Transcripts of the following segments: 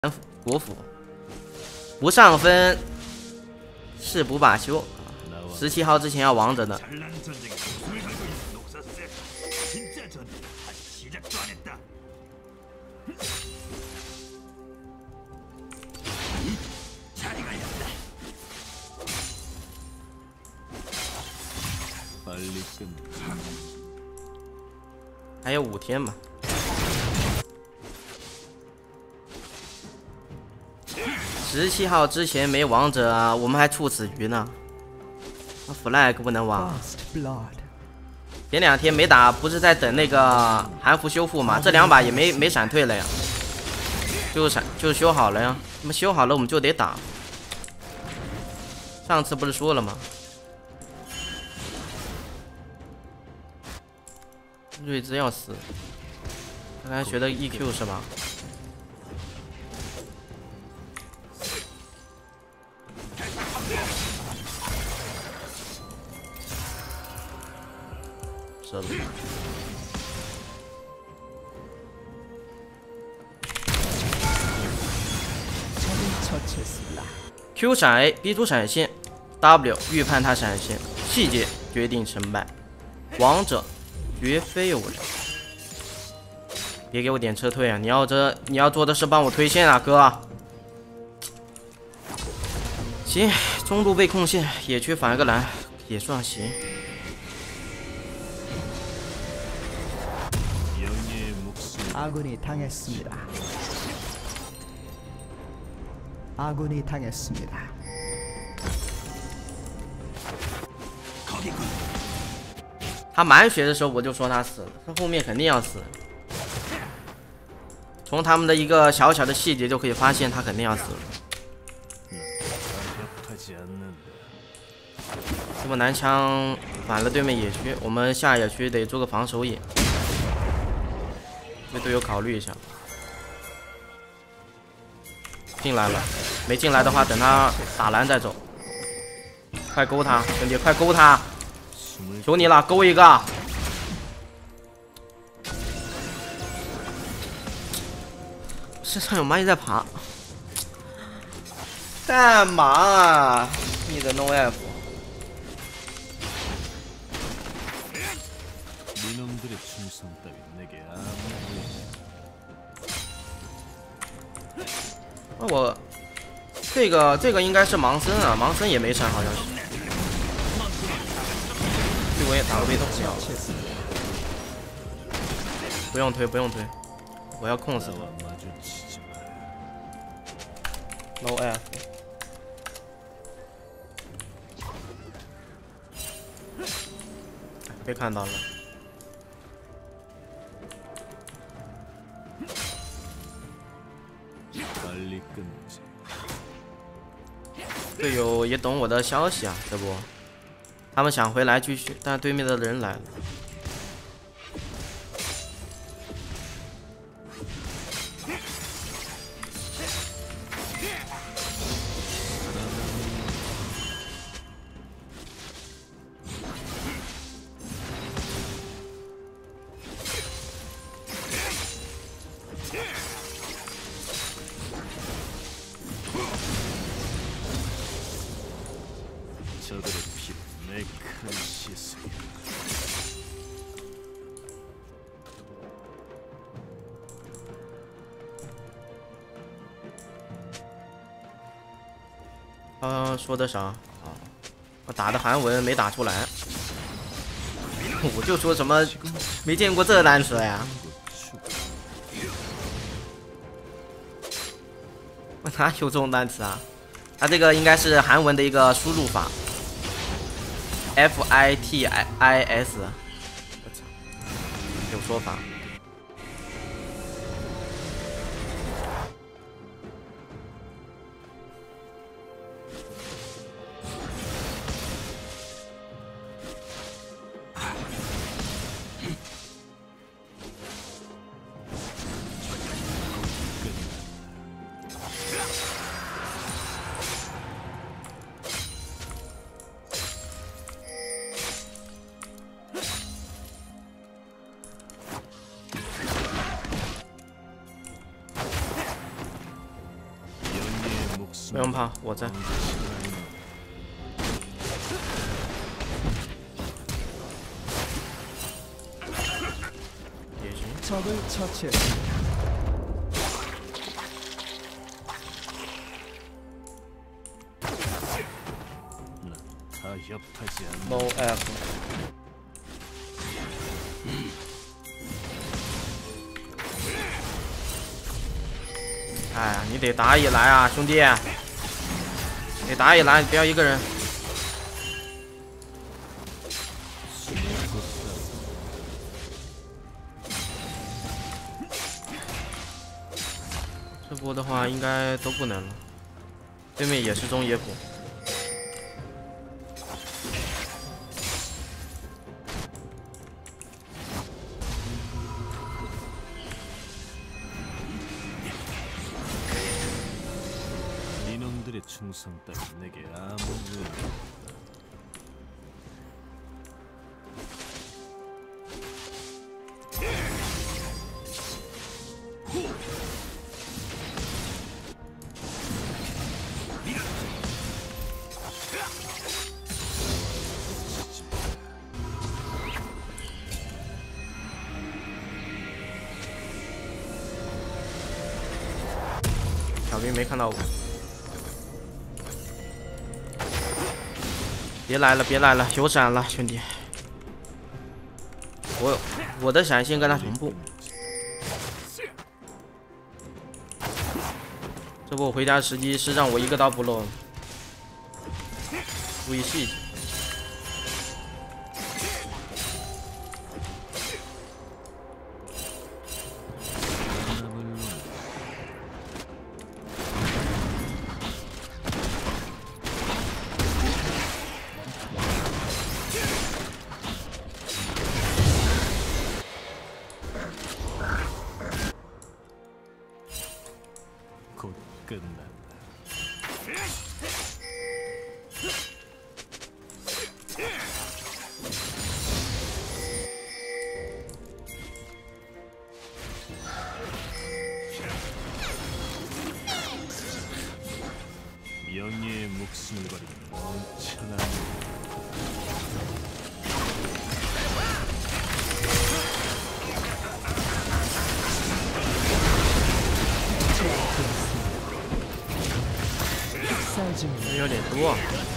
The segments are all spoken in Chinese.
国府不上分誓不罢休。17号之前要王者的。 还有5天吧。17号之前没王者啊，我们还处死局呢。flag 不能忘。前2天没打，不是在等那个韩服修复吗？这2把也没闪退了呀，就修好了呀。那么修好了我们就得打。上次不是说了吗？ 睿智要死，刚才学的 EQ 是吧？是的。Q 闪 A， B 出闪现 ，W 预判他闪现，细节决定成败。王者。 绝非有人，别给我点车退啊！你要做的是帮我推线啊，哥。行，中路被控线，野区反个蓝也算行。他满血的时候我就说他死了，他后面肯定要死。从他们的一个小小的细节就可以发现他肯定要死了。这么男枪反了对面野区，我们下野区得做个防守野，为队友考虑一下。进来了，没进来的话等他打蓝再走。快勾他，兄弟，快勾他！ 求你了，勾一个！身上有蚂蚁在爬，干嘛啊？你的 no F！ 我这个应该是盲僧啊，盲僧也没闪，好像是。 我也打个被动不要，不用推，不用推，我要控死他。No F， 被看到了。队友也懂我的消息啊，这不。 他们想回来继续，但对面的人来了。说的啥？啊，我打的韩文没打出来，我就说什么没见过这单词呀？我哪有这种单词啊？它这个应该是韩文的一个输入法 ，FITIS。我操，有说法。 不用怕，我在。 적을 처치했습니다. No F。哎呀，你得打野来啊，兄弟！得打野来，不要一个人。 这波的话应该都不能了，对面也是中野普。小兵没看到我，别来了，别来了，有闪了，兄弟！我的闪现跟他同步，这波我回家的时机是让我一个刀不漏，注意细节。 영예의 목숨을 버리는 멍청한 有点多。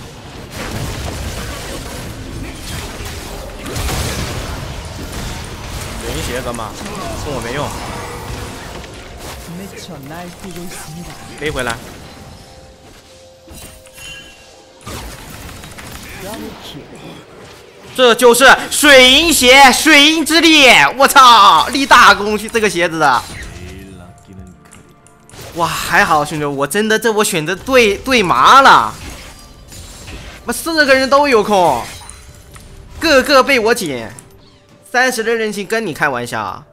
水银鞋哥们，送我没用，背回来。 这就是水银鞋，水银之力！我操，立大功！这个鞋子的，哇，还好兄弟，我真的这我选择对麻了，妈4个人都有空，个个被我捡，30的人情跟你开玩笑。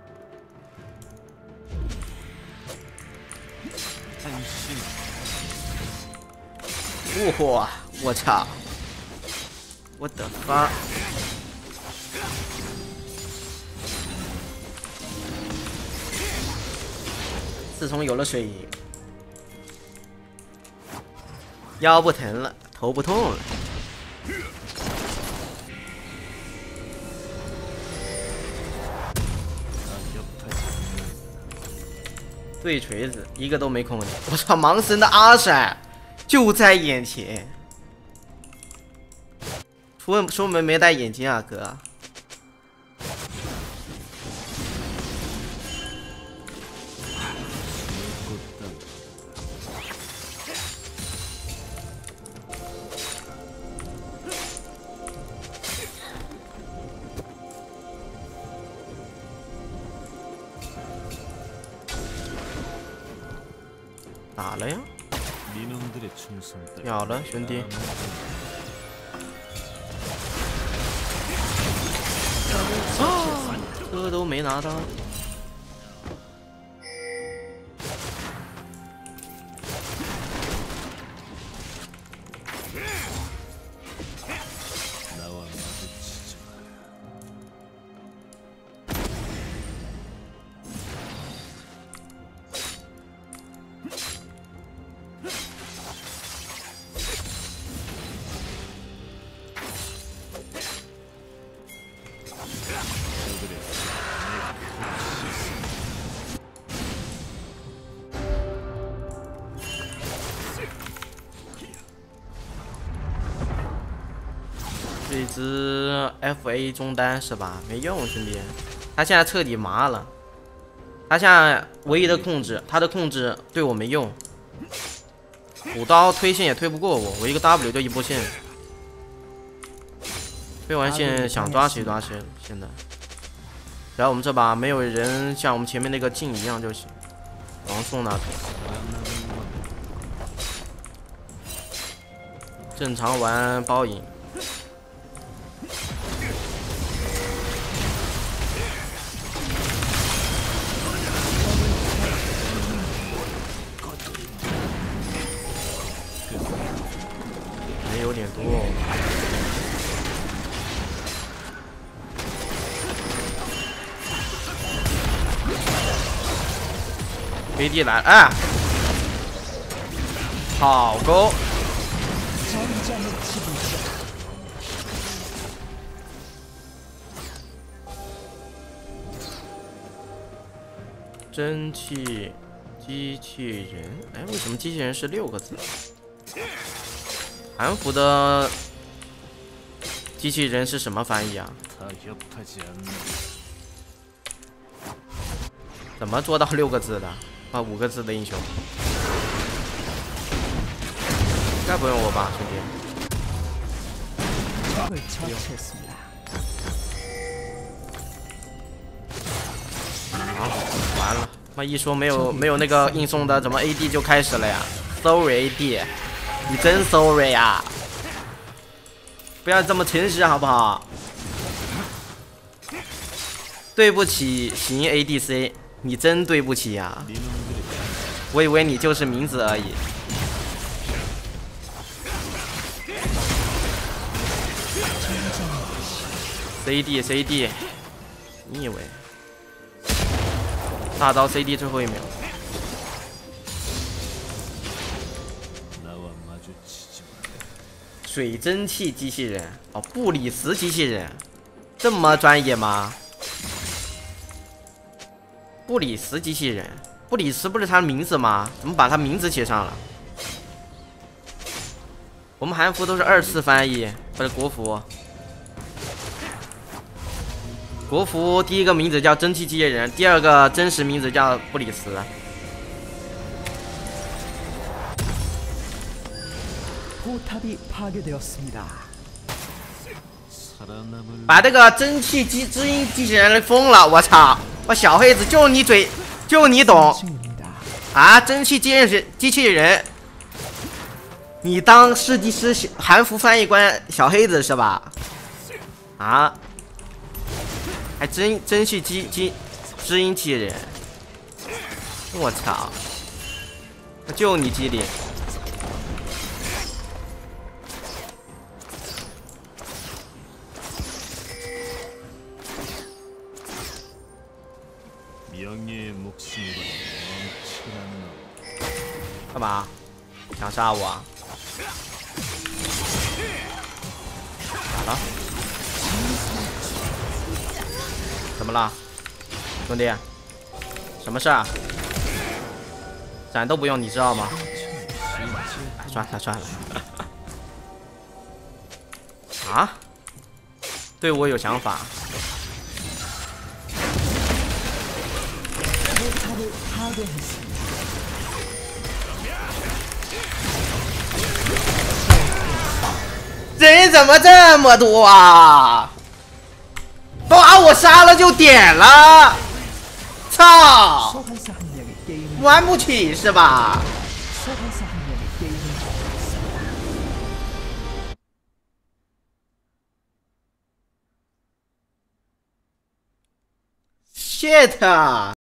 哇，我操！ 我的妈！自从有了水银，腰不疼了，头不痛了。对锤子一个都没空的，我操！盲神的阿闪就在眼前。 出门没戴眼镜啊，哥！打了呀！秒了，兄弟！ 啊，车都没拿到。 只 FA 中单是吧？没用，兄弟，他现在彻底麻了。他现在唯一的控制，他的控制对我没用。补刀推线也推不过我，我一个 W 就一波线。推完线想抓谁抓谁，现在。只要我们这把没有人像我们前面那个镜一样就行。王送那正常玩包赢。人有点多哦。AD 来，哎，好勾。蒸汽机器人，哎，为什么机器人是6个字？韩服的机器人是什么翻译啊？怎么做到6个字的？啊，5个字的英雄，应该不用我吧，兄弟？好，完了，妈一说没有那个硬送的，怎么 AD 就开始了呀 ？Sorry AD， 你真 sorry 啊！不要这么诚实好不好？对不起，行 ADC， 你真对不起呀！我以为你就是名字而已。CD， 你以为？大招 CD 最后1秒。水蒸气机器人哦，布里斯机器人，这么专业吗？布里斯机器人，布里斯不是他的名字吗？怎么把他名字写上了？我们韩服都是2次翻译，不是国服。国服第一个名字叫蒸汽机器人，第二个真实名字叫布里斯。把这个蒸汽知音机器人疯了！我操！我小黑子就你嘴，就你懂啊！蒸汽机器人，你当设计师韩服翻译官小黑子是吧？啊？还蒸汽知音机器人，我操！就你机灵。干嘛？想杀我啊？咋了？怎么了，兄弟？什么事啊？闪都不用，你知道吗？算了。啊？对我有想法。人怎么这么多啊？把我杀了就点了，操！玩不起是吧？shit！